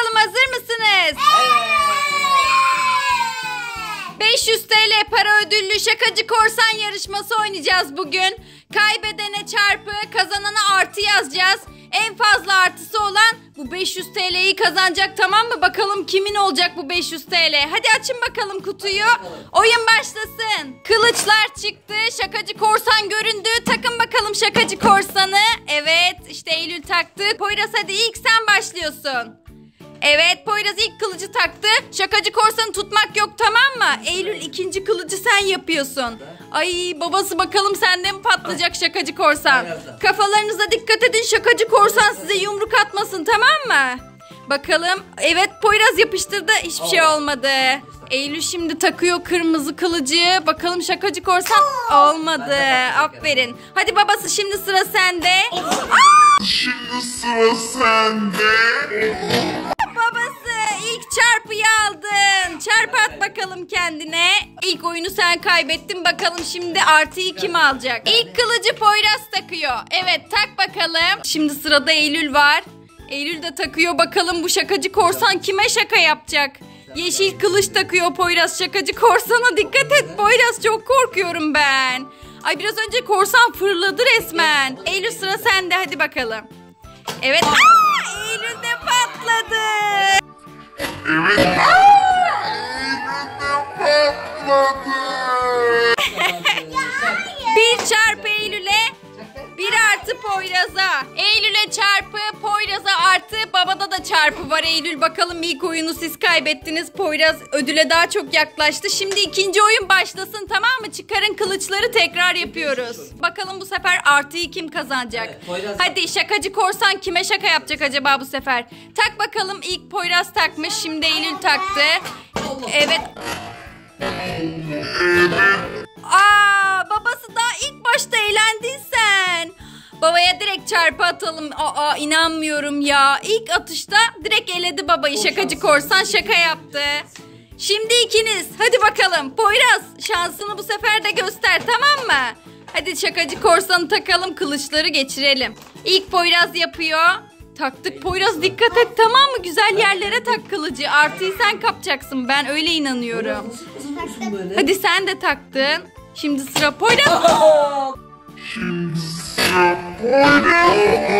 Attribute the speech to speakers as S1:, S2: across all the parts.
S1: bakalım, hazır mısınız? 500 TL para ödüllü şakacı korsan yarışması oynayacağız bugün. Kaybedene çarpı, kazanana artı yazacağız. En fazla artısı olan bu 500 TL'yi kazanacak, tamam mı? Bakalım kimin olacak bu 500 TL. Hadi açın bakalım kutuyu. Oyun başlasın. Kılıçlar çıktı. Şakacı korsan göründü. Takın bakalım şakacı korsanı. Evet, işte Eylül taktı. Poyraz, hadi ilk sen başlıyorsun. Evet, Poyraz ilk kılıcı taktı. Şakacı korsanı tutmak yok, tamam mı? Eylül ikinci kılıcı sen yapıyorsun. Ay babası, bakalım sende mi patlayacak şakacı korsan? Kafalarınıza dikkat edin, şakacı korsan size yumruk atmasın, tamam mı? Bakalım. Evet, Poyraz yapıştırdı, hiçbir şey olmadı. Eylül şimdi takıyor kırmızı kılıcı. Bakalım şakacı korsan, olmadı. Aferin. Hadi babası, şimdi sıra sende.
S2: Şimdi sıra sende.
S1: Babası, ilk çarpıyı aldın. Çarpı at bakalım kendine. İlk oyunu sen kaybettin. Bakalım şimdi artıyı kim alacak? İlk kılıcı Poyraz takıyor. Evet, tak bakalım. Şimdi sırada Eylül var. Eylül de takıyor. Bakalım bu şakacı korsan kime şaka yapacak? Yeşil kılıç takıyor Poyraz şakacı korsana. Dikkat et Poyraz, çok korkuyorum ben. Ay biraz önce korsan fırladı resmen. Eylül, sıra sende, hadi bakalım. Evet. Eylül de patladı.
S2: Evet. Eylül'de patladı.
S1: Bir çarpı Eylül'e, bir artı Poyraz'a. Eylül'e çarpı, Poyraz'a artı, babada da çarpı var Eylül. Bakalım ilk oyunu siz kaybettiniz. Poyraz ödüle daha çok yaklaştı. Şimdi ikinci oyun başlasın, tamam mı? Çıkarın kılıçları, tekrar yapıyoruz. Bakalım bu sefer artıyı kim kazanacak? Evet, hadi şakacı korsan kime şaka yapacak acaba bu sefer? Tak bakalım, ilk Poyraz takmış, şimdi Eylül taktı. Evet. Babası, daha ilk başta eğlendin sen. Babaya direkt çarpı atalım. İnanmıyorum ya. İlk atışta direkt eledi babayı. Şakacı korsan şaka yaptı. Şimdi ikiniz. Hadi bakalım. Poyraz, şansını bu sefer de göster, tamam mı? Hadi şakacı korsanı takalım. Kılıçları geçirelim. İlk Poyraz yapıyor. Taktık Poyraz, dikkat et, tamam mı? Güzel yerlere tak kılıcı. Artıyı sen kapacaksın. Ben öyle inanıyorum. Hadi sen de taktın. Şimdi sıra Poyraz.
S2: Şimdi sıra Poyraz.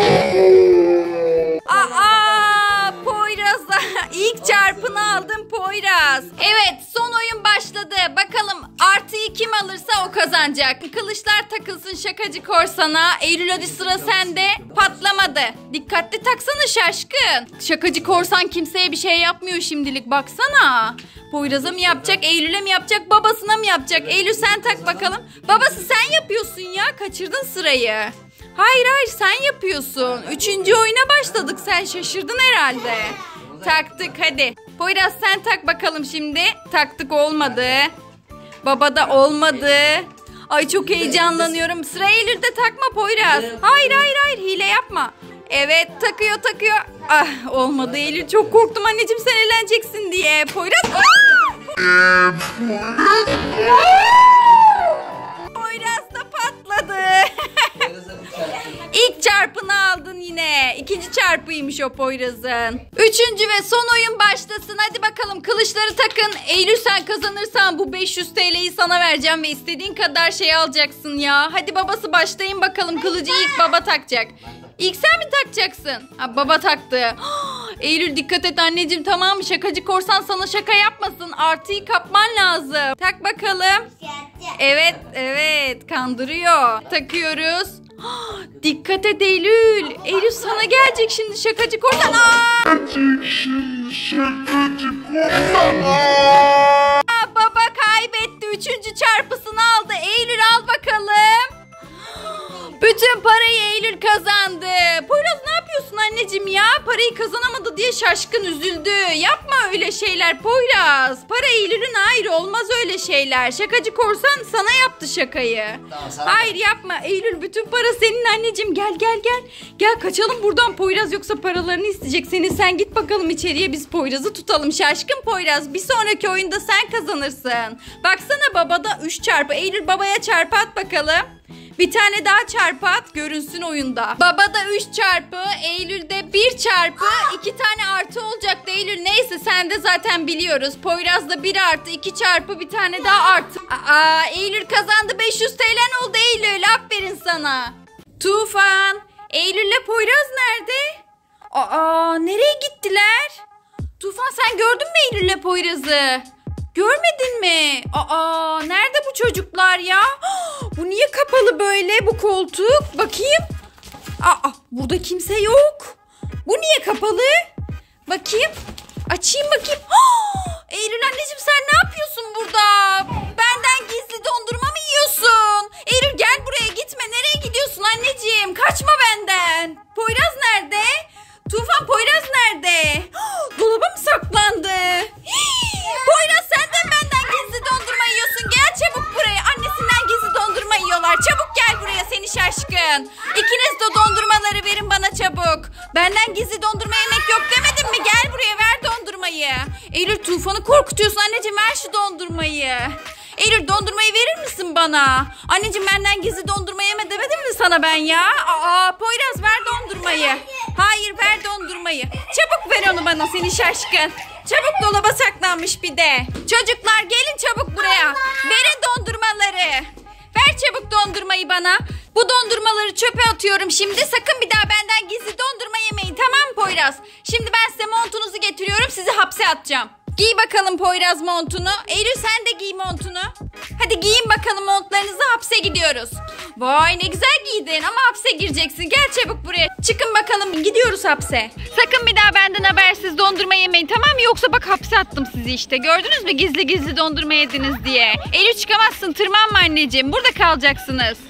S1: Poyraz'a ilk çarpını aldın Poyraz. Evet, son oyun başladı. Bakalım artıyı kim alırsa o kazanacak. Kılıçlar takılsın şakacı korsana. Eylül, hadi sıra sende. Patlamadı. Dikkatli taksana şaşkın. Şakacı korsan kimseye bir şey yapmıyor şimdilik, baksana. Poyraz'a mı yapacak, Eylül'e mi yapacak, babasına mı yapacak? Eylül sen tak bakalım. Babası sen yapıyorsun ya, kaçırdın sırayı. Hayır sen yapıyorsun. Üçüncü oyuna başladık, sen şaşırdın herhalde. Taktık, hadi. Poyraz sen tak bakalım şimdi. Taktık, olmadı. Baba da olmadı. Ay çok heyecanlanıyorum. Sıra Eylül'de, takma Poyraz. Hayır hile yapma. Evet, takıyor. Olmadı Eylül, çok korktum anneciğim sen eğleneceksin diye. Poyraz. Poyraz da patladı. İlk çarpını aldın yine. İkinci çarpıymış o Poyraz'ın. Üçüncü ve son oyun başlasın. Hadi bakalım, kılıçları takın. Eylül sen kazanırsan bu 500 TL'yi sana vereceğim ve istediğin kadar şey alacaksın ya. Hadi babası, başlayın bakalım. Kılıcı ilk baba takacak. İlk sen mi takacaksın? Baba taktı. Eylül dikkat et anneciğim, tamam mı? Şakacı korsan sana şaka yapmasın. Artıyı kapman lazım. Tak bakalım. Evet kandırıyor. Takıyoruz. Dikkat et Eylül. Eylül sana gelecek şimdi şakacı korsan. Baba kaybetti. Üçüncü çarpısını aldı. Eylül al bakalım. Bütün parayı Eylül kazandı. Poyraz ne yapıyorsun anneciğim ya? Parayı kazanamadı diye şaşkın üzüldü. Yapma öyle şeyler Poyraz. Para Eylül'ün, hayır olmaz öyle şeyler. Şakacı korsan sana yaptı şakayı. Hayır yapma Eylül, bütün para senin anneciğim. Gel. Gel kaçalım buradan Poyraz, yoksa paralarını isteyecek seni. Sen git bakalım içeriye, biz Poyraz'ı tutalım. Şaşkın Poyraz, bir sonraki oyunda sen kazanırsın. Baksana babada 3 çarpı. Eylül babaya çarpı at bakalım. Bir tane daha çarpı at, görünsün oyunda. Babada 3 çarpı, Eylül'de 1 çarpı, 2 tane artı olacak. Eylül Neyse sen de zaten biliyoruz. Poyraz'da 1 artı 2 çarpı bir tane daha artı. Aa, Eylül kazandı, 500 TL oldu Eylül. Aferin sana. Tufan, Eylül'le Poyraz nerede? Aa, nereye gittiler? Tufan sen gördün mü Eylül'le Poyraz'ı? Görmedin mi? Aa, nerede bu çocuklar ya? Bu niye kapalı böyle bu koltuk? Bakayım. Aa, burada kimse yok. Bu niye kapalı? Bakayım. Açayım bakayım. Eylül anneciğim sen ne yapıyorsun burada? Benden gizli dondurma mı yiyorsun? Eylül gel buraya, gitme. Nereye gidiyorsun anneciğim? Kaçma benden. Poyraz nerede? Tufan, Poyraz nerede? Dolaba mı saklandı? Poyraz sen de benden gizli dondurma yiyorsun. Gel çabuk buraya. Annesinden gizli dondurma yiyorlar. Çabuk gel buraya seni şaşkın. İkiniz de dondurmaları verin bana çabuk. Benden gizli dondurma yemek yok demedim mi? Gel buraya, ver dondurmayı. Eylül, Tufan'ı korkutuyorsun anneciğim, ver şu dondurmayı. Eylül, dondurmayı verir misin bana? Anneciğim benden gizli dondurma yeme demedim mi sana ben ya? Aa, Poyraz ver dondurmayı. Hayır, ver dondurmayı. Çabuk ver onu bana seni şaşkın. Çabuk, dolaba saklanmış bir de. Çocuklar gelin çabuk buraya. Verin dondurmaları. Ver çabuk dondurmayı bana. Bu dondurmaları çöpe atıyorum şimdi. Sakın bir daha benden gizli dondurma yemeyin, tamam mı Poyraz? Şimdi ben size montunuzu getiriyorum, sizi hapse atacağım. Giy bakalım Poyraz montunu. Eylül sen de giy montunu. Hadi giyin bakalım montlarınızı, hapse gidiyoruz. Vay ne güzel giydin ama hapse gireceksin. Gel çabuk buraya. Çıkın bakalım, gidiyoruz hapse. Sakın bir daha benden habersiz dondurma yemeyin, tamam mı? Yoksa bak hapse attım sizi işte. Gördünüz mü gizli gizli dondurma yediniz diye. Eylül çıkamazsın, tırmanma anneciğim. Burada kalacaksınız.